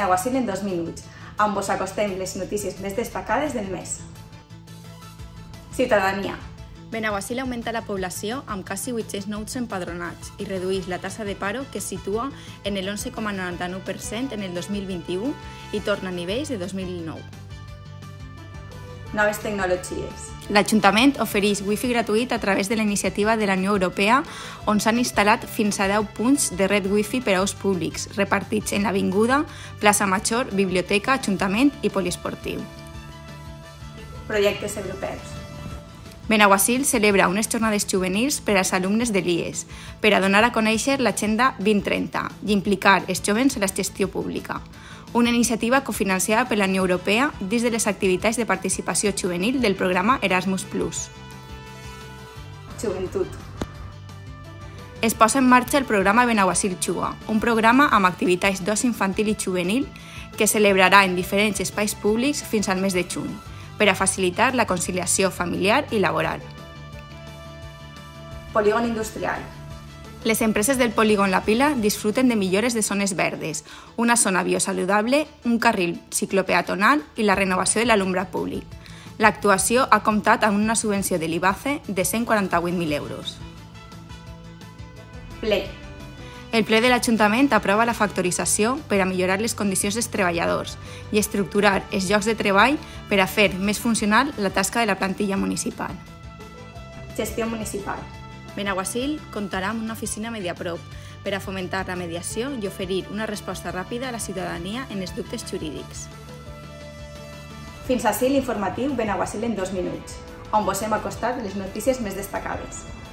Benaguasil en 2 minuts, on vos acostem les notícies més destacades del mes. Ciutadania. Benaguasil augmenta la població amb quasi 800 nous empadronats i redueix la tassa de paro que es situa en el 11,99% en el 2021 i torna a nivells de 2009. Noves tecnologies. L'Ajuntament ofereix wifi gratuït a través de la iniciativa de la Unió Europea, on s'han instal·lat fins a 10 punts de red wifi per a ús públics, repartits en l'Avinguda, Plaça Major, Biblioteca, Ajuntament i Poliesportiu. Projectes europeus. Benaguasil celebra unes jornades juvenils per als alumnes de l'IES per a donar a conèixer l'Agenda 2030 i implicar els jovens en la gestió pública. Una iniciativa cofinanciada per la Unió Europea dins de les activitats de participació juvenil del programa Erasmus+. Joventut. Es posa en marxa el programa Benaguasil Juga, un programa amb activitats d'oci infantil i juvenil que celebrarà en diferents espais públics fins al mes de juny, per a facilitar la conciliació familiar i laboral. Polígon industrial. Les empreses del polígon La Pila disfruten de millores de zones verdes, una zona biosaludable, un carril ciclopeatonal i la renovació de l'alumbre públic. L'actuació ha comptat amb una subvenció de l'IBACE de 148.000 euros. Ple. El ple de l'Ajuntament aprova la factorització per a millorar les condicions dels treballadors i estructurar els llocs de treball per a fer més funcional la tasca de la plantilla municipal. Gestió municipal. Benaguasil comptarà amb una oficina Mediaprop per a fomentar la mediació i oferir una resposta ràpida a la ciutadania en els dubtes jurídics. Fins ací l'informatiu Benaguasil en 2 minuts, on vos hem acostat les notícies més destacades.